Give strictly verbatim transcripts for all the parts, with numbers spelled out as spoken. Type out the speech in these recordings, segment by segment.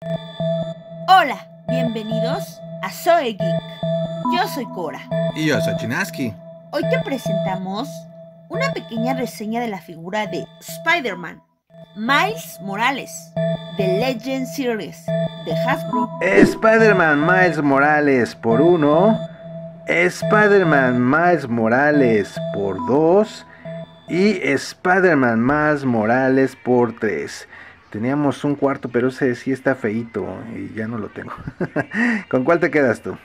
Hola, bienvenidos a Zoe Geek. Yo soy Cora. Y yo soy Chinaski. Hoy te presentamos una pequeña reseña de la figura de Spider-Man, Miles Morales, de Legend Series, de Hasbro. Spider-Man Miles Morales por uno, Spider-Man Miles Morales por dos y Spider-Man Miles Morales por tres. Teníamos un cuarto, pero ese sí está feíto y ya no lo tengo. ¿Con cuál te quedas tú?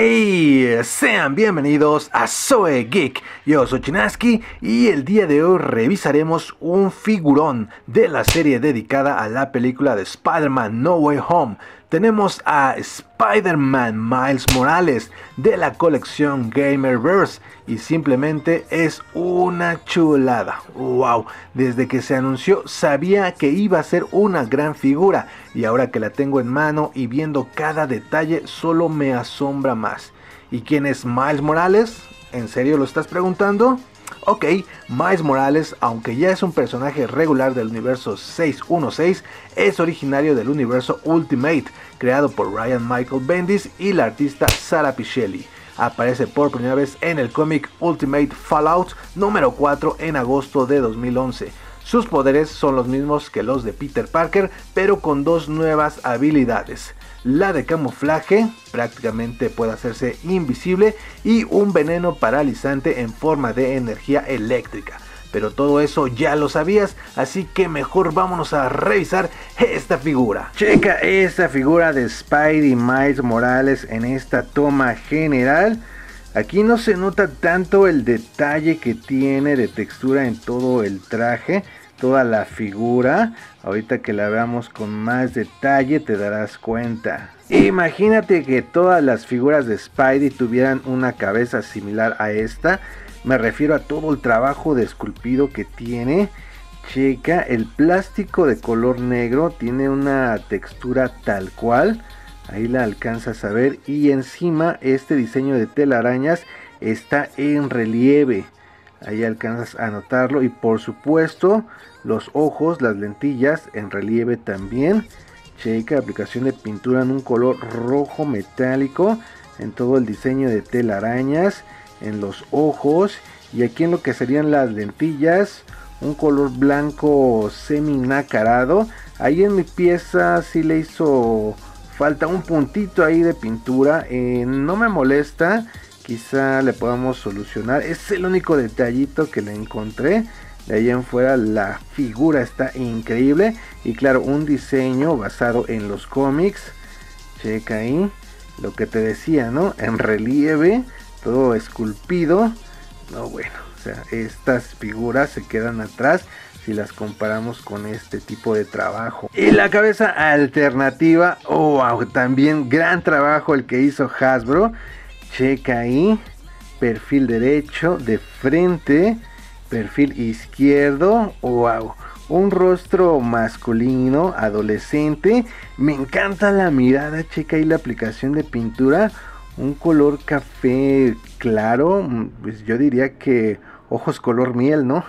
¡Hey! Sean bienvenidos a Zoe Geek. Yo soy Chinaski y el día de hoy revisaremos un figurón de la serie dedicada a la película de Spider-Man No Way Home. Tenemos a Spider-Man Miles Morales de la colección Gamerverse y simplemente es una chulada. ¡Wow! Desde que se anunció sabía que iba a ser una gran figura y ahora que la tengo en mano y viendo cada detalle solo me asombra más. ¿Y quién es Miles Morales? ¿En serio lo estás preguntando? Ok, Miles Morales, aunque ya es un personaje regular del universo seiscientos dieciséis, es originario del universo Ultimate, creado por Ryan Michael Bendis y la artista Sara Pichelli. Aparece por primera vez en el cómic Ultimate Fallout número cuatro en agosto de dos mil once. Sus poderes son los mismos que los de Peter Parker, pero con dos nuevas habilidades. La de camuflaje, prácticamente puede hacerse invisible, y un veneno paralizante en forma de energía eléctrica. Pero todo eso ya lo sabías, así que mejor vámonos a revisar esta figura. Checa esta figura de Spidey Miles Morales en esta toma general. Aquí no se nota tanto el detalle que tiene de textura en todo el traje, toda la figura. Ahorita que la veamos con más detalle te darás cuenta. Imagínate que todas las figuras de Spidey tuvieran una cabeza similar a esta. Me refiero a todo el trabajo de esculpido que tiene. Checa, el plástico de color negro tiene una textura tal cual. Ahí la alcanzas a ver. Y encima este diseño de telarañas está en relieve. Ahí alcanzas a notarlo. Y por supuesto los ojos, las lentillas en relieve también. Checa, aplicación de pintura en un color rojo metálico en todo el diseño de telarañas, en los ojos, y aquí en lo que serían las lentillas, un color blanco semi nacarado. Ahí en mi pieza sí le hizo falta un puntito ahí de pintura, eh, no me molesta, quizá le podamos solucionar, es el único detallito que le encontré. De ahí en fuera la figura está increíble y claro, un diseño basado en los cómics. Checa ahí lo que te decía, ¿no? En relieve, todo esculpido. No, bueno, o sea, estas figuras se quedan atrás si las comparamos con este tipo de trabajo. Y la cabeza alternativa, oh, wow, también gran trabajo el que hizo Hasbro. Checa ahí, perfil derecho, de frente, perfil izquierdo, wow, un rostro masculino, adolescente. Me encanta la mirada, checa ahí la aplicación de pintura, un color café claro, pues yo diría que ojos color miel, ¿no?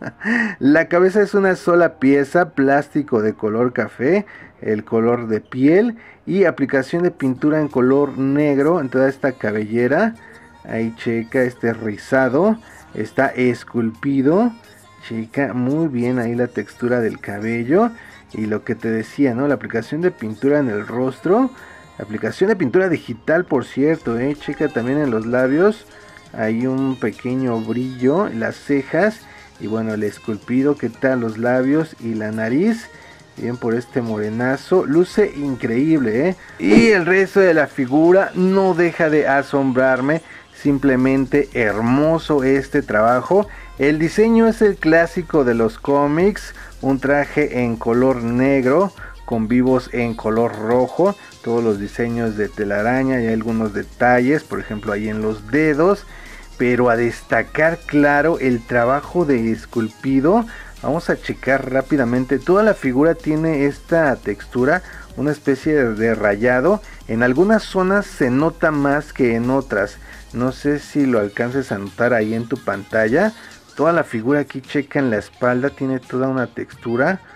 La cabeza es una sola pieza, plástico de color café, el color de piel y aplicación de pintura en color negro en toda esta cabellera. Ahí checa este rizado, está esculpido, checa muy bien ahí la textura del cabello y lo que te decía, ¿no? La aplicación de pintura en el rostro, aplicación de pintura digital por cierto, ¿eh? Checa también en los labios, hay un pequeño brillo, las cejas y bueno, el esculpido, ¿qué tal los labios y la nariz? Bien por este morenazo, luce increíble, ¿eh? Y el resto de la figura no deja de asombrarme. Simplemente hermoso este trabajo. El diseño es el clásico de los cómics, un traje en color negro con vivos en color rojo, todos los diseños de telaraña y algunos detalles, por ejemplo ahí en los dedos, pero a destacar claro el trabajo de esculpido. Vamos a checar rápidamente, toda la figura tiene esta textura, una especie de rayado, en algunas zonas se nota más que en otras. No sé si lo alcances a notar ahí en tu pantalla. Toda la figura aquí, checa en la espalda, tiene toda una textura.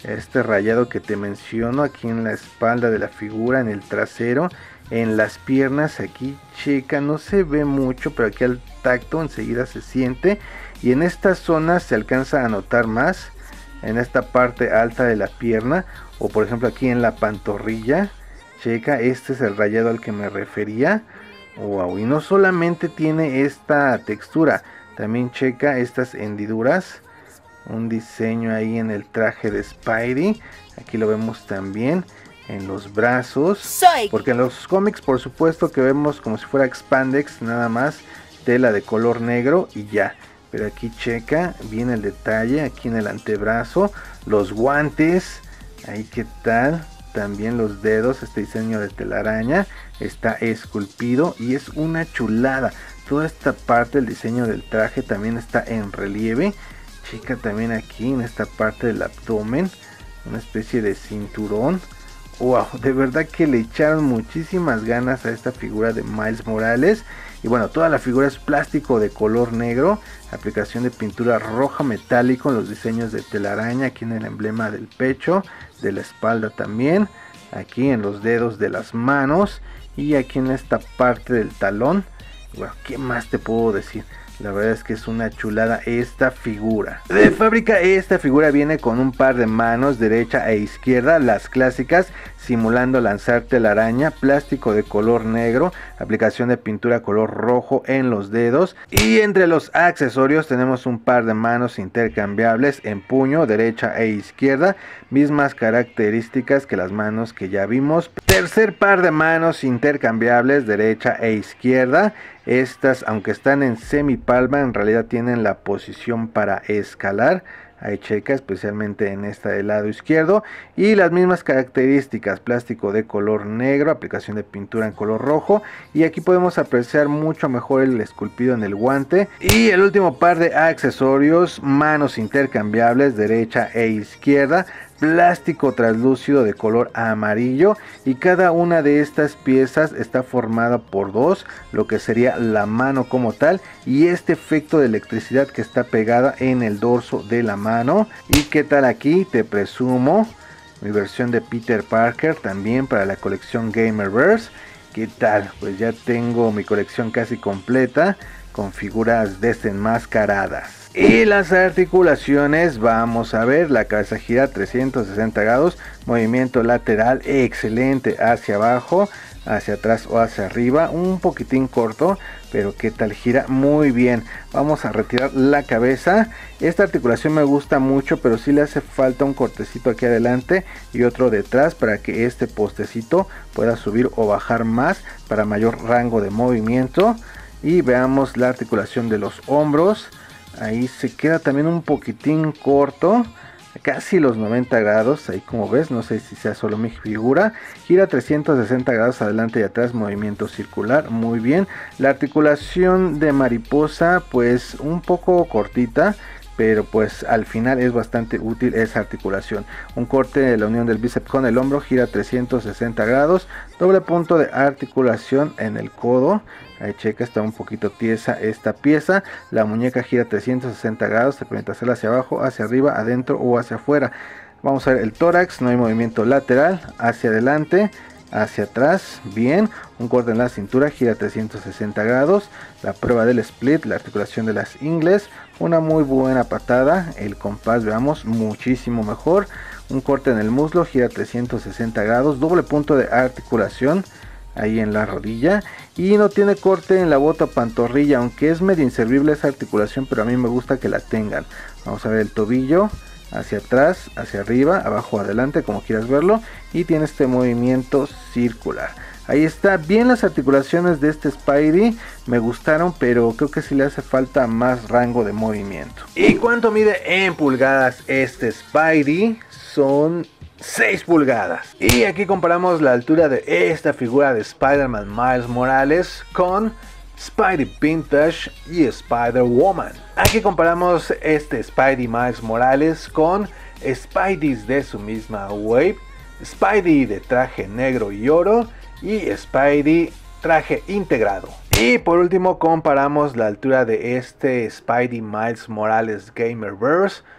este rayado que te menciono aquí en la espalda de la figura, en el trasero, en las piernas. Aquí checa, no se ve mucho, pero aquí al tacto enseguida se siente, y en esta zona se alcanza a notar más, en esta parte alta de la pierna, o por ejemplo aquí en la pantorrilla. Checa, este es el rayado al que me refería. Wow, y no solamente tiene esta textura, también checa estas hendiduras, un diseño ahí en el traje de Spidey. Aquí lo vemos también en los brazos, Soy. porque en los cómics por supuesto que vemos como si fuera expandex, nada más tela de color negro y ya, pero aquí checa bien el detalle aquí en el antebrazo, los guantes, ahí qué tal, también los dedos, este diseño de telaraña está esculpido y es una chulada. Toda esta parte del diseño del traje también está en relieve. Checa también aquí en esta parte del abdomen, una especie de cinturón. Wow, de verdad que le echaron muchísimas ganas a esta figura de Miles Morales. Y bueno, toda la figura es plástico de color negro, aplicación de pintura roja metálico en los diseños de telaraña, aquí en el emblema del pecho, de la espalda también, aquí en los dedos de las manos y aquí en esta parte del talón. Bueno, ¿qué más te puedo decir? La verdad es que es una chulada esta figura. De fábrica esta figura viene con un par de manos derecha e izquierda, las clásicas, simulando lanzar telaraña, plástico de color negro, aplicación de pintura color rojo en los dedos. Y entre los accesorios tenemos un par de manos intercambiables en puño, derecha e izquierda, mismas características que las manos que ya vimos. Tercer par de manos intercambiables, derecha e izquierda. Estas, aunque están en semipalma, en realidad tienen la posición para escalar. Ahí checa, especialmente en esta del lado izquierdo. Y las mismas características, plástico de color negro, aplicación de pintura en color rojo. Y aquí podemos apreciar mucho mejor el esculpido en el guante. Y el último par de accesorios, manos intercambiables, derecha e izquierda. Plástico translúcido de color amarillo, y cada una de estas piezas está formada por dos, lo que sería la mano como tal, y este efecto de electricidad que está pegada en el dorso de la mano. Y qué tal aquí, te presumo mi versión de Peter Parker también para la colección Gamerverse. ¿Qué tal? Pues ya tengo mi colección casi completa con figuras desenmascaradas. Y las articulaciones, vamos a ver, la cabeza gira trescientos sesenta grados, movimiento lateral excelente hacia abajo, hacia atrás o hacia arriba, un poquitín corto, pero qué tal, gira muy bien. Vamos a retirar la cabeza. Esta articulación me gusta mucho, pero sí le hace falta un cortecito aquí adelante y otro detrás para que este postecito pueda subir o bajar más para mayor rango de movimiento. Y veamos la articulación de los hombros. Ahí se queda también un poquitín corto, casi los noventa grados, ahí como ves, no sé si sea solo mi figura. Gira trescientos sesenta grados adelante y atrás, movimiento circular, muy bien. La articulación de mariposa pues un poco cortita, pero pues al final es bastante útil esa articulación. Un corte de la unión del bíceps con el hombro, gira trescientos sesenta grados, doble punto de articulación en el codo. Ahí checa, está un poquito tiesa esta pieza. La muñeca gira trescientos sesenta grados, te permite hacerla hacia abajo, hacia arriba, adentro o hacia afuera. Vamos a ver el tórax, no hay movimiento lateral, hacia adelante, hacia atrás, bien. Un corte en la cintura, gira trescientos sesenta grados. La prueba del split, la articulación de las ingles, una muy buena patada. El compás, veamos, muchísimo mejor. Un corte en el muslo, gira trescientos sesenta grados, doble punto de articulación ahí en la rodilla, y no tiene corte en la bota pantorrilla, aunque es medio inservible esa articulación, pero a mí me gusta que la tengan. Vamos a ver el tobillo, hacia atrás, hacia arriba, abajo, adelante, como quieras verlo, y tiene este movimiento circular. Ahí está, bien las articulaciones de este Spidey, me gustaron, pero creo que sí le hace falta más rango de movimiento. ¿Y cuánto mide en pulgadas este Spidey? Son seis pulgadas. Y aquí comparamos la altura de esta figura de Spider-Man Miles Morales con Spidey Vintage y Spider-Woman. Aquí comparamos este Spidey Miles Morales con Spideys de su misma wave, Spidey de traje negro y oro y Spidey traje integrado. Y por último comparamos la altura de este Spidey Miles Morales Gamerverse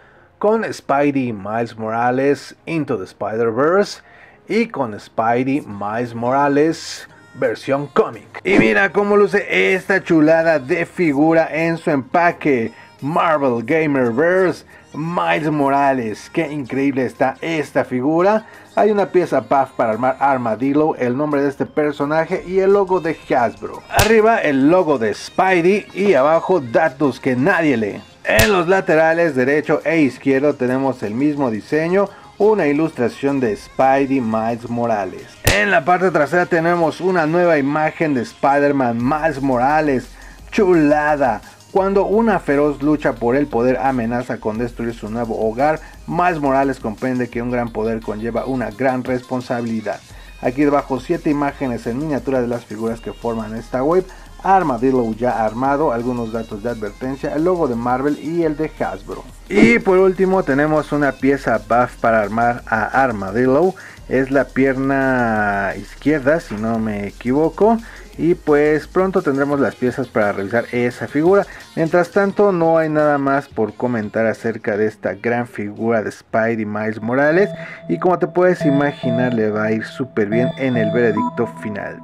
con Spidey Miles Morales Into the Spider-Verse y con Spidey Miles Morales versión cómic. Y mira cómo luce esta chulada de figura en su empaque. Marvel Gamerverse Miles Morales, qué increíble está esta figura. Hay una pieza puff para armar Armadillo, el nombre de este personaje y el logo de Hasbro. Arriba el logo de Spidey y abajo datos que nadie lee. En los laterales derecho e izquierdo tenemos el mismo diseño, una ilustración de Spidey Miles Morales. En la parte trasera tenemos una nueva imagen de Spider-Man Miles Morales, chulada. Cuando una feroz lucha por el poder amenaza con destruir su nuevo hogar, Miles Morales comprende que un gran poder conlleva una gran responsabilidad. Aquí debajo siete imágenes en miniatura de las figuras que forman esta web, Armadillo ya armado, algunos datos de advertencia, el logo de Marvel y el de Hasbro. Y por último tenemos una pieza buff para armar a Armadillo, es la pierna izquierda si no me equivoco. Y pues pronto tendremos las piezas para revisar esa figura. Mientras tanto no hay nada más por comentar acerca de esta gran figura de Spidey Miles Morales. Y como te puedes imaginar le va a ir súper bien en el veredicto final.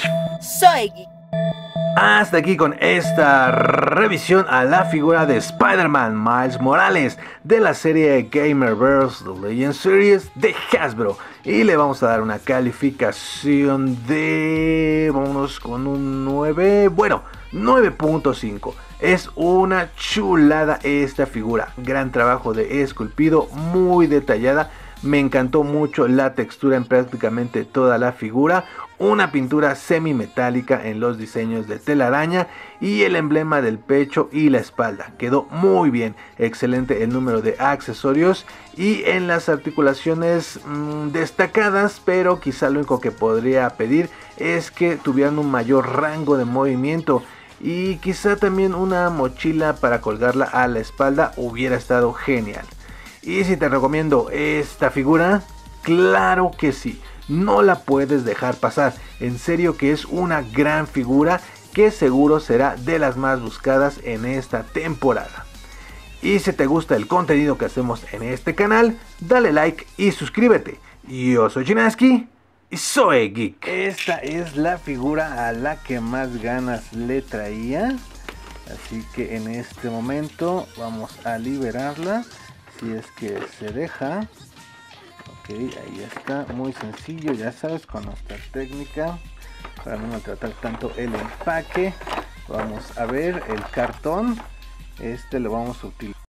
Soy Geek. Hasta aquí con esta revisión a la figura de Spider-Man Miles Morales de la serie Gamerverse The Legend Series de Hasbro. Y le vamos a dar una calificación de... vámonos con un nueve... bueno, nueve punto cinco. Es una chulada esta figura. Gran trabajo de esculpido, muy detallada. Me encantó mucho la textura en prácticamente toda la figura. Una pintura semi metálica en los diseños de telaraña y el emblema del pecho y la espalda. Quedó muy bien, excelente el número de accesorios y en las articulaciones mmm, destacadas, pero quizá lo único que podría pedir es que tuvieran un mayor rango de movimiento y quizá también una mochila para colgarla a la espalda hubiera estado genial. Y si te recomiendo esta figura, claro que sí. No la puedes dejar pasar, en serio que es una gran figura que seguro será de las más buscadas en esta temporada. Y si te gusta el contenido que hacemos en este canal, dale like y suscríbete. Yo soy Chinaski y soy Geek. Esta es la figura a la que más ganas le traía, así que en este momento vamos a liberarla, si es que se deja. Ok, ahí está, muy sencillo, ya sabes, con nuestra técnica para no maltratar tanto el empaque. Vamos a ver el cartón, este lo vamos a utilizar.